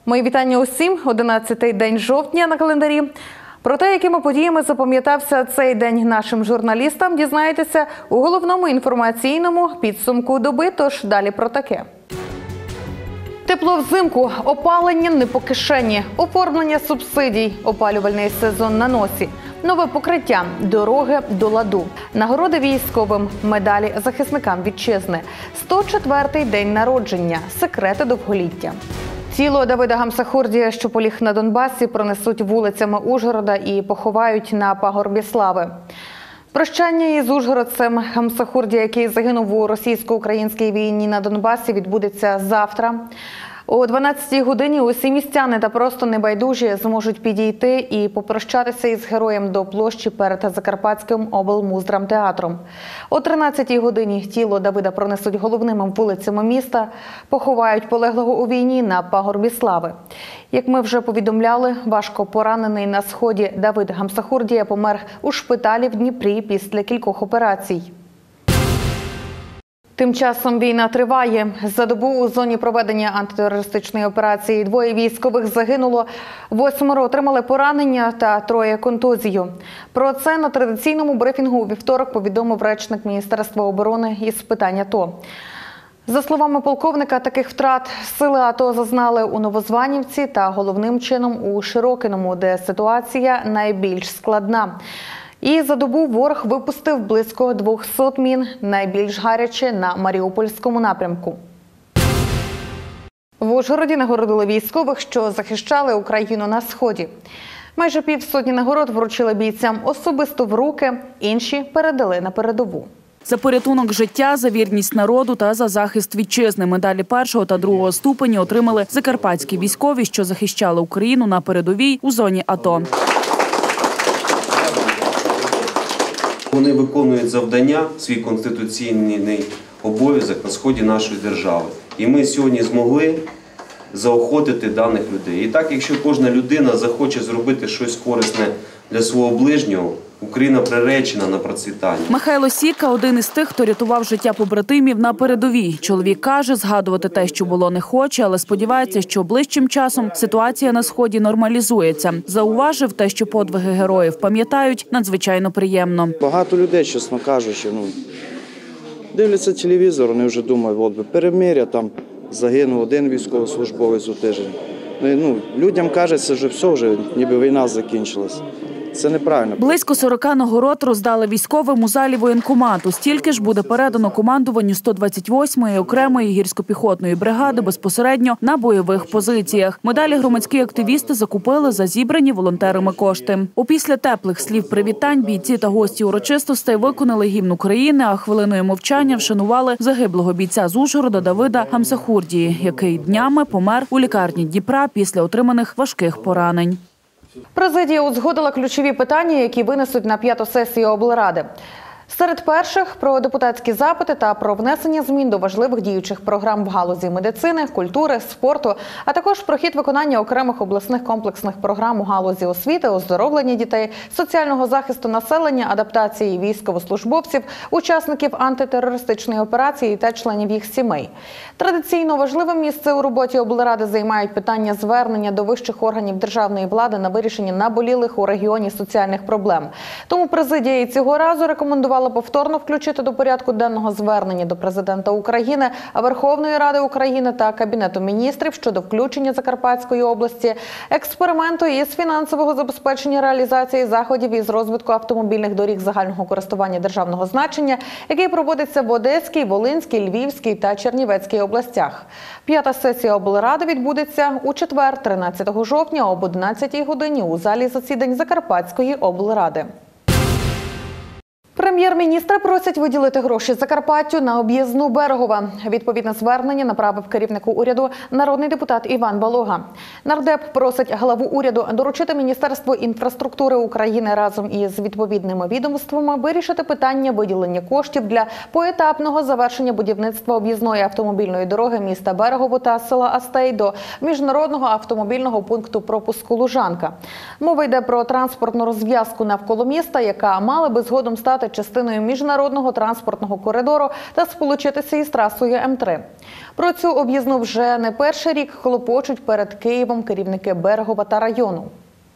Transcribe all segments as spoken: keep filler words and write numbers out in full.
Мої вітання усім. одинадцятий день жовтня на календарі. Про те, якими подіями запам'ятався цей день нашим журналістам, дізнаєтеся у головному інформаційному підсумку доби, тож далі про таке. Тепло взимку, опалення не по кишені, оформлення субсидій, опалювальний сезон на носі, нове покриття, дороги до ладу, нагороди військовим, медалі захисникам вітчизни, сто четвертий день народження, секрети довголіття. Тіло Давида Гамсахурдія, що поліг на Донбасі, пронесуть вулицями Ужгорода і поховають на пагорбі слави. Прощання із ужгородцем Гамсахурдія, який загинув у російсько-українській війні на Донбасі, відбудеться завтра. О дванадцятій годині усі містяни та просто небайдужі зможуть підійти і попрощатися із героєм до площі перед Закарпатським облмуздрамтеатром. О тринадцятій годині тіло Давида пронесуть головними вулицями міста, поховають полеглого у війні на пагорбі слави. Як ми вже повідомляли, важко поранений на сході Давид Гамсахурдія помер у шпиталі в Дніпрі після кількох операцій. Тим часом війна триває. За добу у зоні проведення антитерористичної операції двоє військових загинуло, восьмеро отримали поранення та троє контузію. Про це на традиційному брифінгу у вівторок повідомив речник Міністерства оборони із питань АТО. За словами полковника, таких втрат сили АТО зазнали у Новозванівці та головним чином у Широкиному, де ситуація найбільш складна. І за добу ворог випустив близько двохсот мін, найбільш гаряче на Маріупольському напрямку. В Ужгороді нагородили військових, що захищали Україну на Сході. Майже півсотні нагород вручили бійцям особисто в руки, інші передали на передову. За порятунок життя, за вірність народу та за захист вітчизни медалі першого та другого ступені отримали закарпатські військові, що захищали Україну на передовій у зоні АТО. Вони виконують завдання, свій конституційний обов'язок на сході нашої держави. І ми сьогодні змогли заохотити даних людей. І так, якщо кожна людина захоче зробити щось корисне для свого ближнього, Україна приречена на процвітання. Михайло Сіка – один із тих, хто рятував життя побратимів на передовій. Чоловік каже, згадувати те, що було, не хоче, але сподівається, що ближчим часом ситуація на Сході нормалізується. Зауважив те, що подвиги героїв пам'ятають, надзвичайно приємно. Багато людей, чесно кажучи, ну, дивляться телевізор, вони вже думають, от би перемир'я, там загинув один військовослужбовець у тиждень. Ну, людям кажеться, що все, вже ніби війна закінчилась. Це неправильно. Близько сорока нагород роздали військовим у залі воєнкомату. Стільки ж буде передано командуванню сто двадцять восьмої окремої гірсько-піхотної бригади безпосередньо на бойових позиціях. Медалі громадські активісти закупили за зібрані волонтерами кошти. Опісля теплих слів привітань бійці та гості урочистостей виконали гімн України, а хвилиною мовчання вшанували загиблого бійця з Ужгорода Давида Гамсахурдії, який днями помер у лікарні Дніпра після отриманих важких поранень. Президія узгодила ключові питання, які винесуть на п'яту сесію облради. Серед перших – про депутатські запити та про внесення змін до важливих діючих програм в галузі медицини, культури, спорту, а також про хід виконання окремих обласних комплексних програм у галузі освіти, оздоровлення дітей, соціального захисту населення, адаптації військовослужбовців, учасників антитерористичної операції та членів їх сімей. Традиційно важливе місце у роботі облради займають питання звернення до вищих органів державної влади на вирішення наболілих у регіоні соціальних проблем. Тому президія і цього разу рекомендувала повторно включити до порядку денного звернення до Президента України, Верховної Ради України та Кабінету міністрів щодо включення Закарпатської області експерименту із фінансового забезпечення реалізації заходів із розвитку автомобільних доріг загального користування державного значення, який проводиться в Одеській, Волинській, Львівській та Чернівецькій областях. П'ята сесія облради відбудеться у четвер, тринадцятого жовтня об одинадцятій годині у залі засідань Закарпатської облради. Прем'єр-міністра просять виділити гроші Закарпаттю на об'їзну Берегова. Відповідне звернення направив керівнику уряду народний депутат Іван Балога. Нардеп просить главу уряду доручити Міністерству інфраструктури України разом із відповідними відомствами вирішити питання виділення коштів для поетапного завершення будівництва об'їзної автомобільної дороги міста Берегово та села Астей до міжнародного автомобільного пункту пропуску Лужанка. Мова йде про транспортну розв'язку навколо міста, яка мала би згодом стати частиною частиною міжнародного транспортного коридору та сполучитися із трасою М три. Про цю об'їзну вже не перший рік хлопочуть перед Києвом керівники Берегова та району.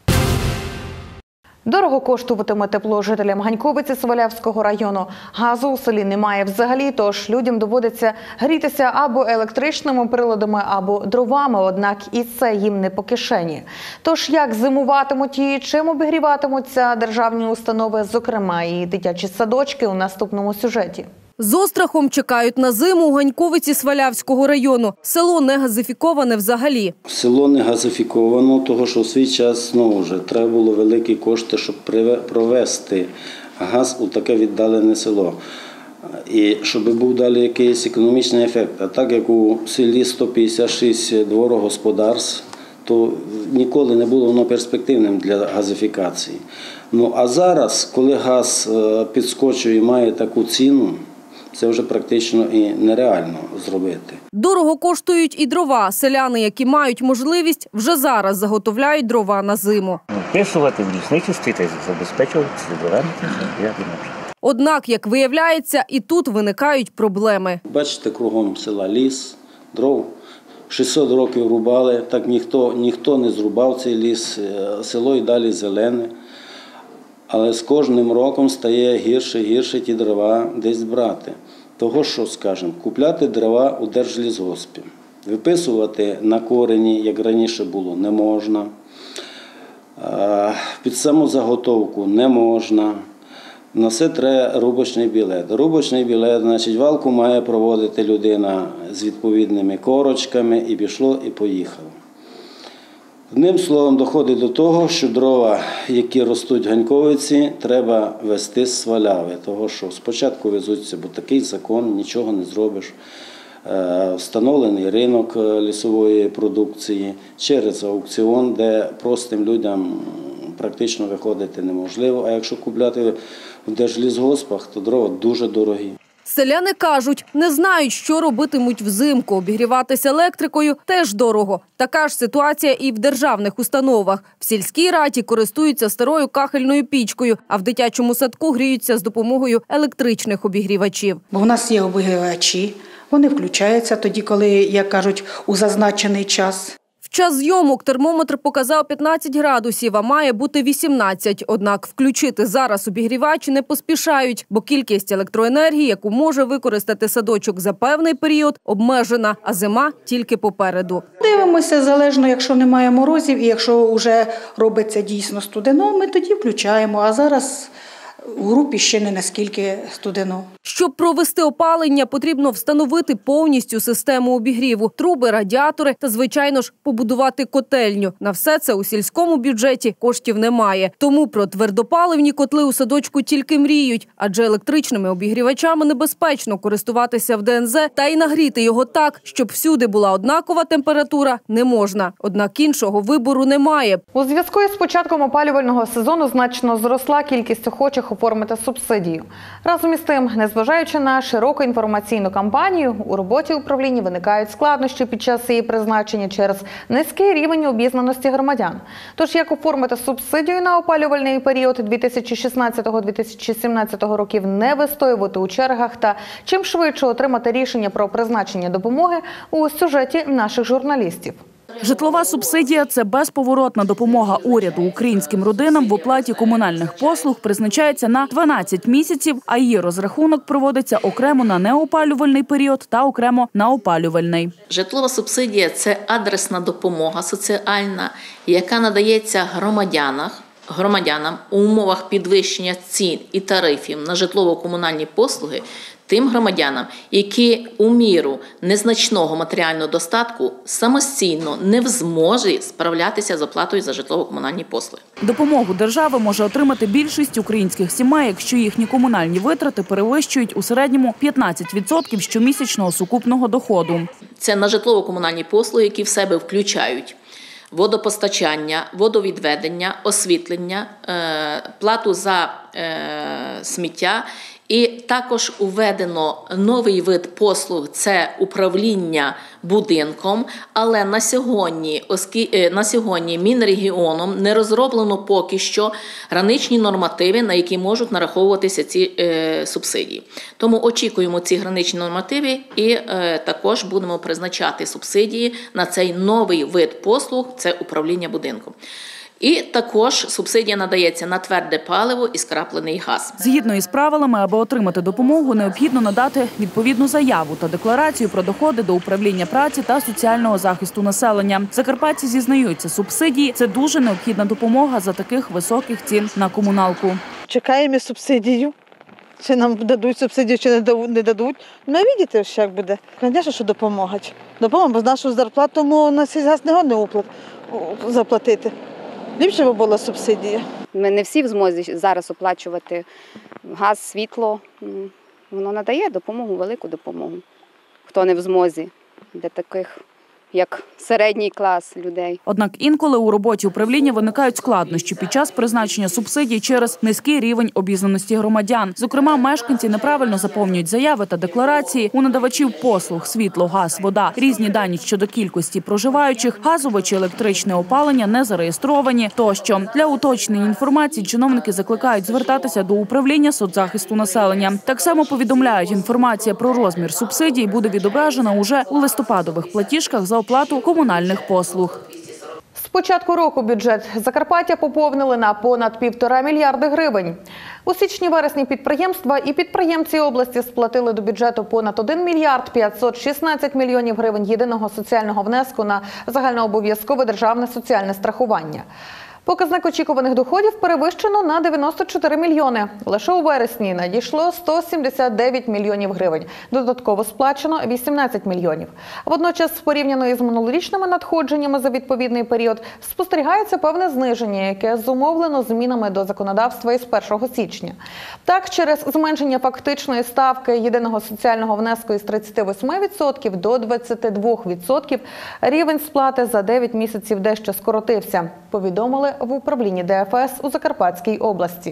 Дорого коштуватиме тепло жителям Ганьковиці Свалявського району. Газу у селі немає взагалі, тож людям доводиться грітися або електричними приладами, або дровами, однак і це їм не по кишені. Тож як зимуватимуть і чим обігріватимуться державні установи, зокрема і дитячі садочки, у наступному сюжеті. З острахом чекають на зиму у Ганьковиці Свалявського району. Село не газифіковане взагалі. Село не газифіковано, тому що в свій час знову ж треба було великі кошти, щоб провести газ у таке віддалене село. І щоб був далі якийсь економічний ефект. А так як у селі сто п'ятдесят шість дворогосподарств, то ніколи не було воно перспективним для газифікації. Ну а зараз, коли газ підскочує і має таку ціну, це вже практично і нереально зробити. Дорого коштують і дрова. Селяни, які мають можливість, вже зараз заготовляють дрова на зиму. Вписувати в лісничестві та забезпечувати дровами, як інакше. Однак, як виявляється, і тут виникають проблеми. Бачите, кругом села ліс, дров. шістсот років рубали, так ніхто, ніхто не зрубав цей ліс, село і далі зелене. Але з кожним роком стає гірше і гірше ті дрова десь брати. Того, що, скажімо, купляти дрова у Держлісгоспі, виписувати на корені, як раніше було, не можна, під самозаготовку не можна. На все треба рубочний білет. Рубочний білет, значить, валку має проводити людина з відповідними корочками, і пішло, і поїхало. Одним словом, доходить до того, що дрова, які ростуть в Ганьковиці, треба везти з Сваляви. Того, що спочатку везуться, бо такий закон, нічого не зробиш. Встановлений ринок лісової продукції через аукціон, де простим людям практично виходити неможливо. А якщо купляти в Держлісгоспах, то дрова дуже дорогі. Селяни кажуть, не знають, що робитимуть взимку. Обігріватися електрикою теж дорого. Така ж ситуація і в державних установах. В сільській раді користуються старою кахельною пічкою, а в дитячому садку гріються з допомогою електричних обігрівачів. Бо в нас є обігрівачі, вони включаються тоді, коли, як кажуть, у зазначений час. В час зйомок термометр показав п'ятнадцять градусів, а має бути вісімнадцять. Однак включити зараз обігрівач не поспішають, бо кількість електроенергії, яку може використати садочок за певний період, обмежена, а зима тільки попереду. Дивимося, залежно, якщо немає морозів і якщо вже робиться дійсно студено, ми тоді включаємо, а зараз у групі ще не наскільки студено. Щоб провести опалення, потрібно встановити повністю систему обігріву, труби, радіатори та, звичайно ж, побудувати котельню. На все це у сільському бюджеті коштів немає. Тому про твердопаливні котли у садочку тільки мріють, адже електричними обігрівачами небезпечно користуватися в Де Ен Зет, та й нагріти його так, щоб всюди була однакова температура, не можна. Однак іншого вибору немає. У зв'язку із початком опалювального сезону значно зросла кількість охочих оформити субсидію. Разом із тим, незважаючи на широку інформаційну кампанію, у роботі управління виникають складнощі під час її призначення через низький рівень обізнаності громадян. Тож, як оформити субсидію на опалювальний період дві тисячі шістнадцятого - дві тисячі сімнадцятого років, не вистоювати у чергах та чим швидше отримати рішення про призначення допомоги у сюжеті наших журналістів. Житлова субсидія – це безповоротна допомога уряду українським родинам в оплаті комунальних послуг, призначається на дванадцять місяців, а її розрахунок проводиться окремо на неопалювальний період та окремо на опалювальний. Житлова субсидія – це адресна допомога соціальна, яка надається громадянам, громадянам у умовах підвищення цін і тарифів на житлово-комунальні послуги тим громадянам, які у міру незначного матеріального достатку самостійно не в змозі справлятися з оплатою за житлово-комунальні послуги. Допомогу держави може отримати більшість українських сімей, якщо їхні комунальні витрати перевищують у середньому п'ятнадцять відсотків щомісячного сукупного доходу. Це на житлово-комунальні послуги, які в себе включають водопостачання, водовідведення, освітлення, плату за сміття І також введено новий вид послуг – це управління будинком, але на сьогодні, оскільки, на сьогодні Мінрегіоном не розроблено поки що граничні нормативи, на які можуть нараховуватися ці е, субсидії. Тому очікуємо ці граничні нормативи і е, також будемо призначати субсидії на цей новий вид послуг – це управління будинком. І також субсидія надається на тверде паливо і скраплений газ. Згідно із правилами, аби отримати допомогу, необхідно надати відповідну заяву та декларацію про доходи до управління праці та соціального захисту населення. Закарпатці зізнаються, субсидії – це дуже необхідна допомога за таких високих цін на комуналку. Чекаємо субсидію. Чи нам дадуть субсидію, чи не дадуть. Ну, бачите, як буде. Звісно, що допомагають. Допомога, бо з нашою зарплатою на сільгаз не годно заплатити. Ліпше б була субсидія. Ми не всі в змозі зараз оплачувати газ, світло. Воно надає допомогу, велику допомогу. Хто не в змозі, для таких, як середній клас людей. Однак інколи у роботі управління виникають складнощі під час призначення субсидій через низький рівень обізнаності громадян. Зокрема, мешканці неправильно заповнюють заяви та декларації. У надавачів послуг – світло, газ, вода, різні дані щодо кількості проживаючих, газове чи електричне опалення не зареєстровані тощо. Для уточнення інформації чиновники закликають звертатися до управління соцзахисту населення. Так само повідомляють, інформація про розмір субсидій буде відображена уже у листопадових платіжках за оплату комунальних послуг. З початку року бюджет Закарпаття поповнили на понад півтора мільярди гривень. У січні-вересні підприємства і підприємці області сплатили до бюджету понад один мільярд п'ятсот шістнадцять мільйонів гривень єдиного соціального внеску на загальнообов'язкове державне соціальне страхування. Показник очікуваних доходів перевищено на дев'яносто чотири мільйони. Лише у вересні надійшло сто сімдесят дев'ять мільйонів гривень. Додатково сплачено вісімнадцять мільйонів. Водночас, порівняно із минулорічними надходженнями за відповідний період, спостерігається певне зниження, яке зумовлено змінами до законодавства із першого січня. Так, через зменшення фактичної ставки єдиного соціального внеску із тридцяти восьми відсотків до двадцяти двох відсотків рівень сплати за дев'ять місяців дещо скоротився, повідомили в управлінні Де Еф Ес у Закарпатській області.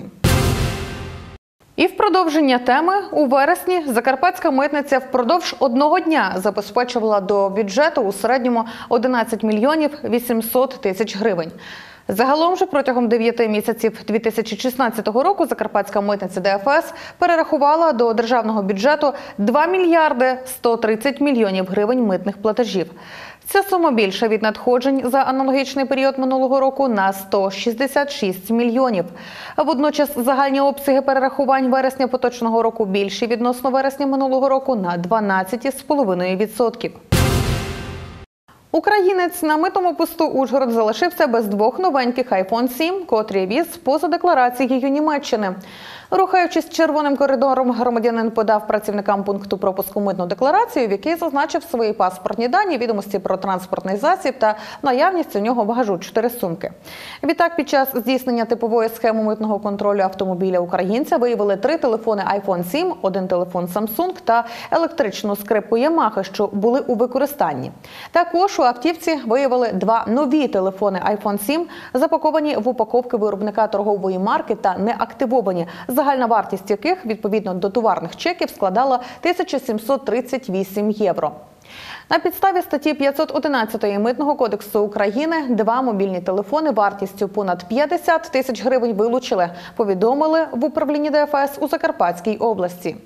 І в продовження теми у вересні Закарпатська митниця впродовж одного дня забезпечувала до бюджету у середньому одинадцять мільйонів вісімсот тисяч гривень. Загалом же протягом дев'яти місяців дві тисячі шістнадцятого року Закарпатська митниця Де Еф Ес перерахувала до державного бюджету два мільярди сто тридцять мільйонів гривень митних платежів. Ця сума більша від надходжень за аналогічний період минулого року на сто шістдесят шість мільйонів. Водночас загальні обсяги перерахувань вересня поточного року більші відносно вересня минулого року на дванадцять цілих п'ять десятих відсотка. Українець на митному посту Ужгород залишився без двох новеньких айфон сім, котрі віз поза декларацією Німеччини. Рухаючись червоним коридором, громадянин подав працівникам пункту пропуску митну декларацію, в якій зазначив свої паспортні дані, відомості про транспортний засіб та наявність у нього багажу чотири сумки. Відтак, під час здійснення типової схеми митного контролю автомобіля українця виявили три телефони айфон сім, один телефон Samsung та електричну скрипку Yamaha, що були у використанні. Також у автівці виявили два нові телефони айфон сім, запаковані в упаковки виробника торгової марки та неактивовані, загальна вартість яких, відповідно до товарних чеків, складала тисячу сімсот тридцять вісім євро. На підставі статті п'ятсот одинадцять Митного кодексу України два мобільні телефони вартістю понад п'ятдесят тисяч гривень вилучили, повідомили в управлінні Де Еф Ес у Закарпатській області.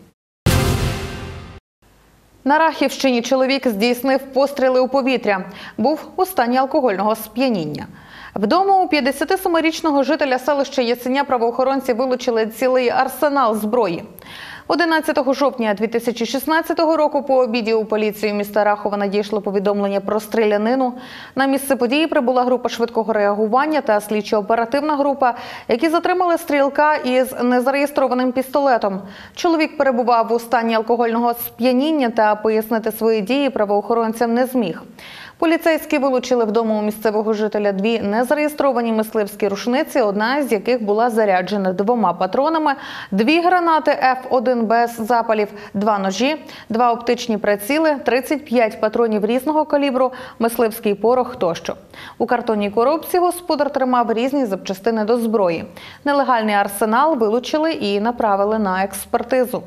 На Рахівщині чоловік здійснив постріли у повітря. Був у стані алкогольного сп'яніння. Вдома у п'ятдесятисемирічного жителя селища Ясеня правоохоронці вилучили цілий арсенал зброї. одинадцятого жовтня дві тисячі шістнадцятого року по обіді у поліцію міста Рахова надійшло повідомлення про стрілянину. На місце події прибула група швидкого реагування та слідчо-оперативна група, які затримали стрілка із незареєстрованим пістолетом. Чоловік перебував у стані алкогольного сп'яніння та пояснити свої дії правоохоронцям не зміг. Поліцейські вилучили вдома у місцевого жителя дві незареєстровані мисливські рушниці, одна з яких була заряджена двома патронами, дві гранати еф один без запалів, два ножі, два оптичні приціли, тридцять п'ять патронів різного калібру, мисливський порох тощо. У картонній коробці господар тримав різні запчастини до зброї. Нелегальний арсенал вилучили і направили на експертизу.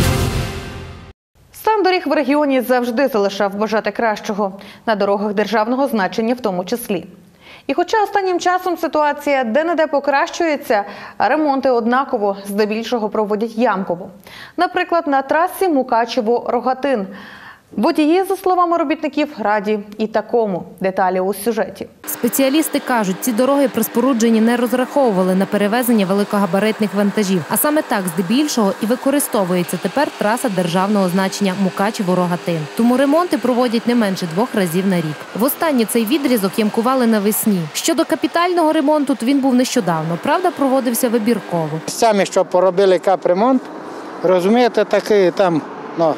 Стан доріг в регіоні завжди залишав бажати кращого, на дорогах державного значення в тому числі. І хоча останнім часом ситуація де-не-де покращується, ремонти однаково здебільшого проводять ямково. Наприклад, на трасі Мукачево-Рогатин. Водії, за словами робітників, раді і такому. Деталі у сюжеті. Спеціалісти кажуть, ці дороги при спорудженні не розраховували на перевезення великогабаритних вантажів. А саме так здебільшого і використовується тепер траса державного значення Мукачево-Рогатин. Тому ремонти проводять не менше двох разів на рік. Востаннє цей відрізок ямкували навесні. Щодо капітального ремонту, то він був нещодавно. Правда, проводився вибірково. Самі, що поробили капремонт, розумієте, такий там, ну,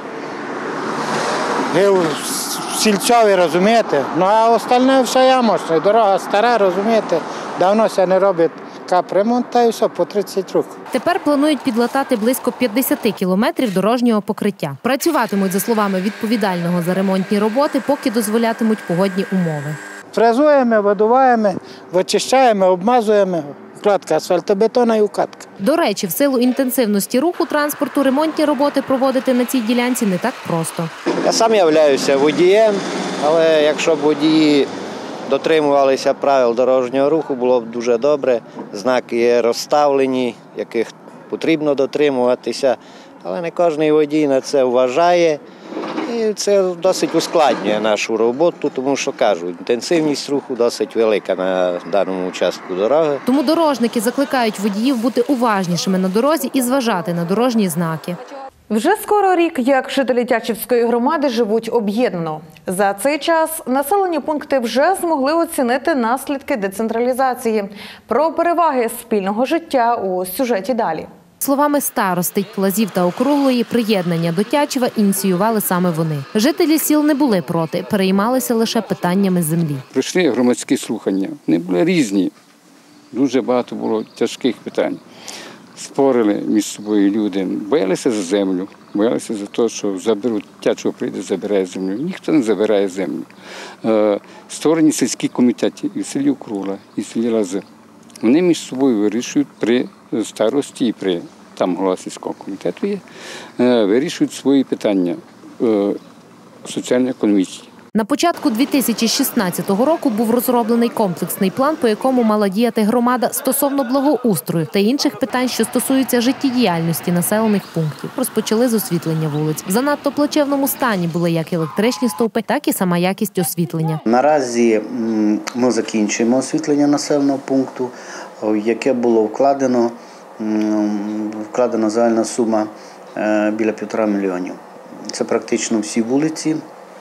сільцові, розумієте? Ну, а остальне все ямочне. Дорога стара, розумієте? Давно це не робить капремонт, та і все, по тридцять років. Тепер планують підлатати близько п'ятдесят кілометрів дорожнього покриття. Працюватимуть, за словами відповідального за ремонтні роботи, поки дозволятимуть погодні умови. Фрезуємо, видуваємо, вичищаємо, обмазуємо. Вкладка асфальтобетона і укатка. До речі, в силу інтенсивності руху транспорту ремонтні роботи проводити на цій ділянці не так просто. Я сам являюся водієм, але якщо б водії дотримувалися правил дорожнього руху, було б дуже добре. Знаки є розставлені, яких потрібно дотримуватися, але не кожен водій на це вважає. І це досить ускладнює нашу роботу, тому що, кажу, інтенсивність руху досить велика на даному участку дороги. Тому дорожники закликають водіїв бути уважнішими на дорозі і зважати на дорожні знаки. Вже скоро рік, як жителі Тячівської громади живуть об'єднано. За цей час населені пункти вже змогли оцінити наслідки децентралізації. Про переваги спільного життя у сюжеті далі. Словами старости Плазів та Округлої, приєднання до Тячева ініціювали саме вони. Жителі сіл не були проти, переймалися лише питаннями землі. Прийшли громадські слухання. Вони були різні. Дуже багато було тяжких питань. Спорили між собою люди, боялися за землю, боялися за те, що заберуть, Тячево прийде, забирає землю. Ніхто не забирає землю. Створені сільські комітети і в селі Округла, і в селі Лази. Вони між собою вирішують при старості і при там голова сільського комітету є, вирішують свої питання соціально-економічні. На початку дві тисячі шістнадцятого року був розроблений комплексний план, по якому мала діяти громада стосовно благоустрою та інших питань, що стосуються життєдіяльності населених пунктів. Розпочали з освітлення вулиць. В занадто плачевному стані були як електричні стовпи, так і сама якість освітлення. Наразі ми закінчуємо освітлення населеного пункту, в яке було вкладено, вкладена загальна сума біля півтора мільйонів. Це практично всі вулиці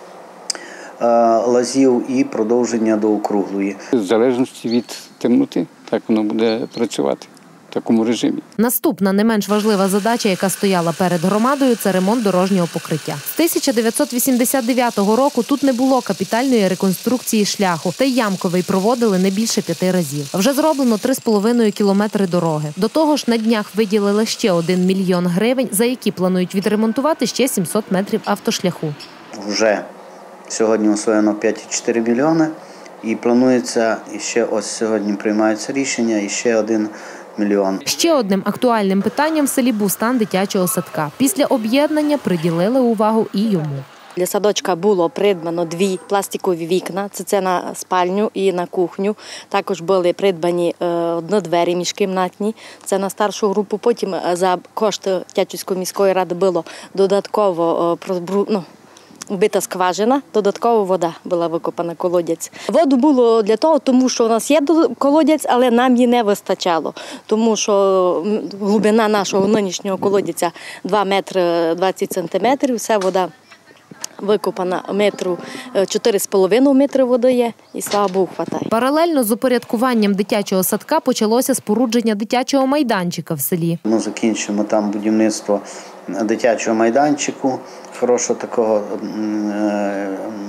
Лазів і продовження до Округлої. В залежності від темноти, так воно буде працювати в такому режимі. Наступна не менш важлива задача, яка стояла перед громадою, це ремонт дорожнього покриття. З тисяча дев'ятсот вісімдесят дев'ятого року тут не було капітальної реконструкції шляху, та й ямковий проводили не більше п'яти разів. Вже зроблено три з половиною кілометри дороги. До того ж, на днях виділили ще один мільйон гривень, за які планують відремонтувати ще сімсот метрів автошляху. Вже сьогодні освоєно п'ять цілих чотири мільйони і планується, і ще ось сьогодні приймаються рішення, і ще один мільйон. Ще одним актуальним питанням в селі був стан дитячого садка. Після об'єднання приділили увагу і йому. Для садочка було придбано дві пластикові вікна, це, це на спальню і на кухню. Також були придбані однодвері міжкімнатні, це на старшу групу. Потім за кошти Тячівської міської ради було додатково ну, вбита скважина, додатково вода була викопана, колодязь. Воду було для того, тому що у нас є колодязь, але нам її не вистачало. Тому що глибина нашого нинішнього колодязя два метри двадцять сантиметрів, вся вода викопана метру, чотири з половиною метри води є, і слава Богу, хватає. Паралельно з упорядкуванням дитячого садка почалося спорудження дитячого майданчика в селі. Ми закінчимо там будівництво дитячого майданчику, хорошого такого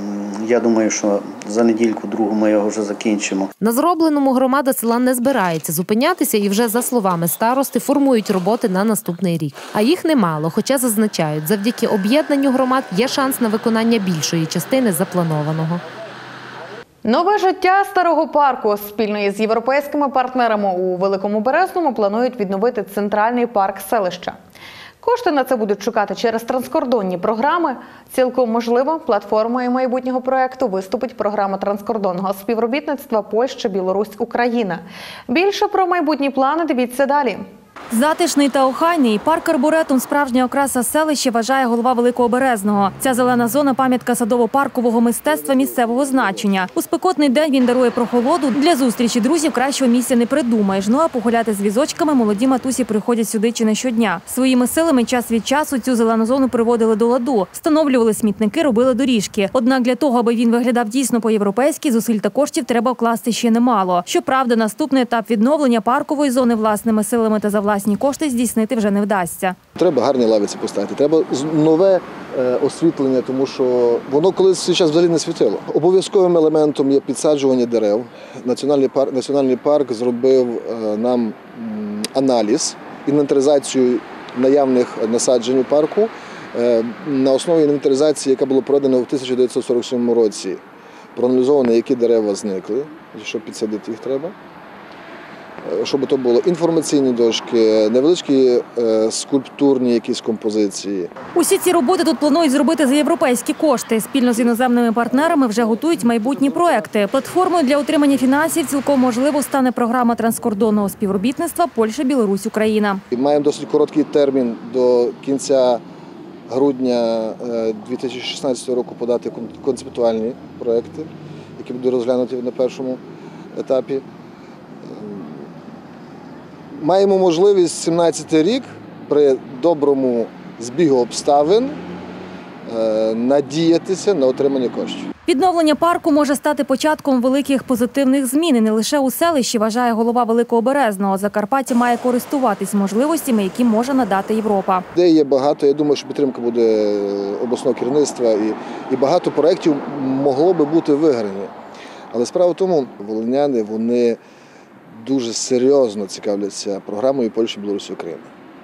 Я думаю, що за недільку-другу ми його вже закінчимо. На зробленому громада села не збирається зупинятися і вже, за словами старости, формують роботи на наступний рік. А їх немало, хоча зазначають, завдяки об'єднанню громад є шанс на виконання більшої частини запланованого. Нове життя старого парку спільно із європейськими партнерами у Великому Березному планують відновити центральний парк селища. Кошти на це будуть шукати через транскордонні програми. Цілком можливо, платформою майбутнього проєкту виступить програма транскордонного співробітництва Польща, Білорусь, Україна. Більше про майбутні плани дивіться далі. Затишний та охайний парк Арборетум – справжня окраса селища, вважає голова Великого Березного. Ця зелена зона – пам'ятка садово-паркового мистецтва місцевого значення. У спекотний день він дарує прохолоду. Для зустрічі друзів кращого місця не придумаєш. Ну а погуляти з візочками молоді матусі приходять сюди чи не щодня. Своїми силами час від часу цю зелену зону приводили до ладу. Встановлювали смітники, робили доріжки. Однак для того, аби він виглядав дійсно по-європейськи, зусиль та коштів треба вкласти ще немало. Щоправда, наступний етап відновлення паркової зони власними силами та за власні кошти здійснити вже не вдасться. Треба гарні лавиці поставити, треба нове е, освітлення, тому що воно колись зараз взагалі не світило. Обов'язковим елементом є підсаджування дерев. Національний парк, Національний парк зробив е, нам м, аналіз, інвентаризацію наявних насаджень у парку е, на основі інвентаризації, яка була проведена у тисяча дев'ятсот сорок сьомому році. Проаналізовано, які дерева зникли, щоб підсадити їх треба. Щоб то було інформаційні дошки, невеличкі е, скульптурні якісь композиції. Усі ці роботи тут планують зробити за європейські кошти. Спільно з іноземними партнерами вже готують майбутні проекти. Платформою для отримання фінансів цілком можливо стане програма транскордонного співробітництва Польща, Білорусь, Україна. Маємо досить короткий термін до кінця грудня дві тисячі шістнадцятого року подати концептуальні проекти, які будуть розглянуті на першому етапі. Маємо можливість сімнадцятий рік при доброму збігу обставин надіятися на отримання коштів. Відновлення парку може стати початком великих позитивних змін. І не лише у селищі, вважає голова Великого Березного. Закарпаття має користуватись можливостями, які може надати Європа. Ідей є багато. Я думаю, що підтримка буде обласного керівництва і, і багато проєктів могло би бути виграні. Але справа в тому, волиняни, вони дуже серйозно цікавляться програмою Польща, Білорусь, Україна.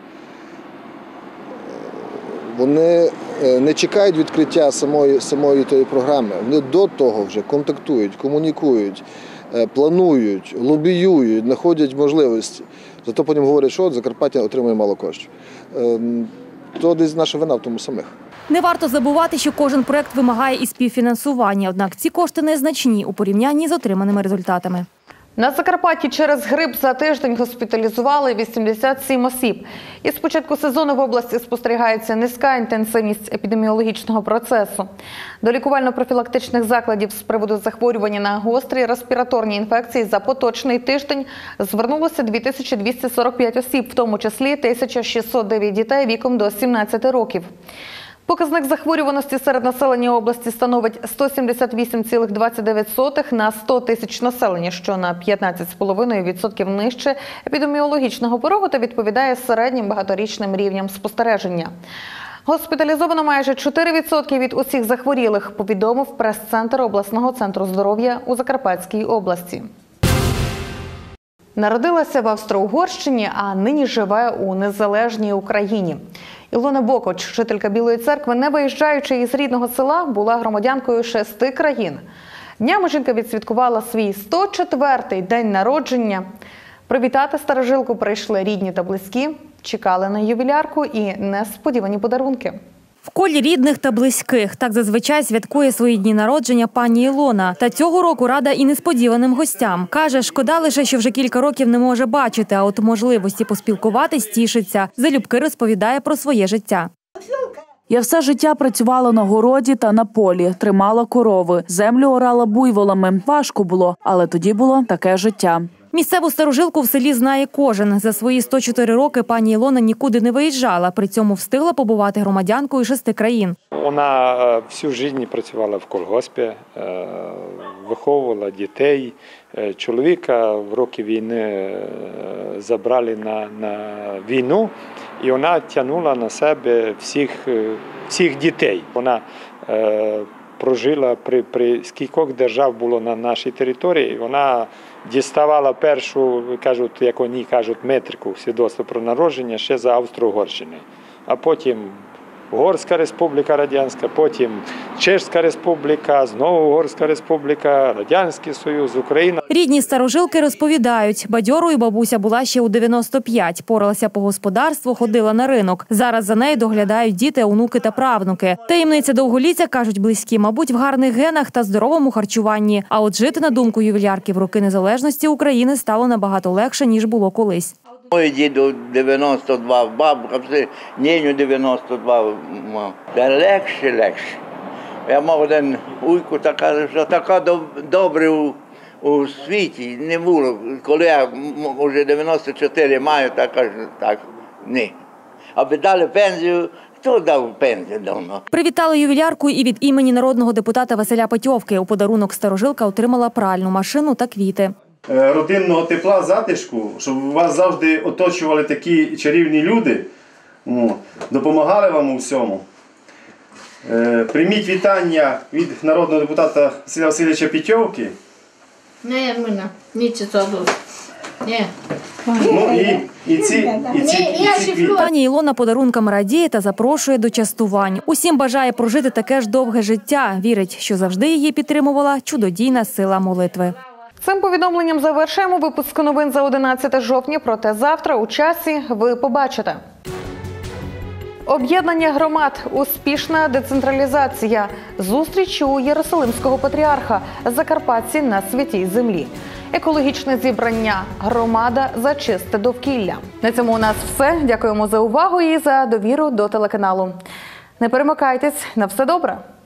Вони не чекають відкриття самої, самої тої програми. Вони до того вже контактують, комунікують, планують, лобіюють, знаходять можливості. Зато потім говорять, що от Закарпаття отримує мало коштів. То десь наша вина в тому самих. Не варто забувати, що кожен проєкт вимагає і співфінансування. Однак ці кошти незначні у порівнянні з отриманими результатами. На Закарпатті через грип за тиждень госпіталізували вісімдесят сім осіб. Із початку сезону в області спостерігається низька інтенсивність епідеміологічного процесу. До лікувально-профілактичних закладів з приводу захворювання на гострі респіраторні інфекції за поточний тиждень звернулося дві тисячі двісті сорок п'ять осіб, в тому числі тисяча шістсот дев'ять дітей віком до сімнадцяти років. Показник захворюваності серед населення області становить сто сімдесят вісім цілих двадцять дев'ять сотих на сто тисяч населення, що на п'ятнадцять цілих п'ять десятих відсотка нижче епідеміологічного порогу та відповідає середнім багаторічним рівням спостереження. Госпіталізовано майже чотири відсотки від усіх захворілих, повідомив прес-центр обласного центру здоров'я у Закарпатській області. Народилася в Австро-Угорщині, а нині живе у незалежній Україні. Ілона Бокоч, жителька Білої Церкви, не виїжджаючи із рідного села, була громадянкою шести країн. Днями жінка відсвяткувала свій сто четвертий день народження. Привітати старожилку прийшли рідні та близькі, чекали на ювілярку і несподівані подарунки. В колі рідних та близьких. Так зазвичай святкує свої дні народження пані Ілона. Та цього року рада і несподіваним гостям. Каже, шкода лише, що вже кілька років не може бачити, а от можливості поспілкуватись тішиться. Залюбки розповідає про своє життя. Я все життя працювала на городі та на полі, тримала корови, землю орала буйволами. Важко було, але тоді було таке життя. Місцеву старожилку в селі знає кожен. За свої сто чотири роки пані Ілона нікуди не виїжджала, при цьому встигла побувати громадянкою шести країн. Вона всю життя працювала в колгоспі, виховувала дітей. Чоловіка в роки війни забрали на, на війну, і вона тягнула на себе всіх, всіх дітей. Вона прожила при, при скількох держав було на нашій території. Вона діставала першу, кажуть, як вони кажуть, метрику свідоцтва про народження ще за Австро-Угорщини. А потім Угорська республіка радянська, потім Чеська республіка, знову Угорська республіка, Радянський Союз, Україна. Рідні старожилки розповідають, бадьорою бабуся була ще у дев'яносто п'ять, поралася по господарству, ходила на ринок. Зараз за нею доглядають діти, онуки та правнуки. Таємниця довголіття, кажуть близькі, мабуть, в гарних генах та здоровому харчуванні. А от жити, на думку ювілярки, в роки незалежності України стало набагато легше, ніж було колись. Мой діду дев'яносто два, бабка, ніню дев'яносто два мав. Та легше, легше. Я мав один уйку, така, що така добре у, у світі не було. Коли я вже дев'яносто чотири маю, так кажу, так, ні. Аби дали пенсію, хто дав пенсію давно? Привітали ювілярку і від імені народного депутата Василя Петьовки. У подарунок старожилка отримала пральну машину та квіти. Родинного тепла, затишку, щоб вас завжди оточували такі чарівні люди, допомагали вам у всьому. Прийміть вітання від народного депутата Василя Васильовича Петьовки. Не, мене, нічого. Ні. Ну і, і ці, і ці, і ці квіти. Пані Ілона подарунками радіє та запрошує до частувань. Усім бажає прожити таке ж довге життя. Вірить, що завжди її підтримувала чудодійна сила молитви. Цим повідомленням завершуємо випуск новин за одинадцяте жовтня, проте завтра у часі ви побачите. Об'єднання громад, успішна децентралізація, зустріч у Єрусалимського патріарха, закарпатці на святій землі, екологічне зібрання, громада за чисте довкілля. На цьому у нас все. Дякуємо за увагу і за довіру до телеканалу. Не перемикайтесь, на все добре!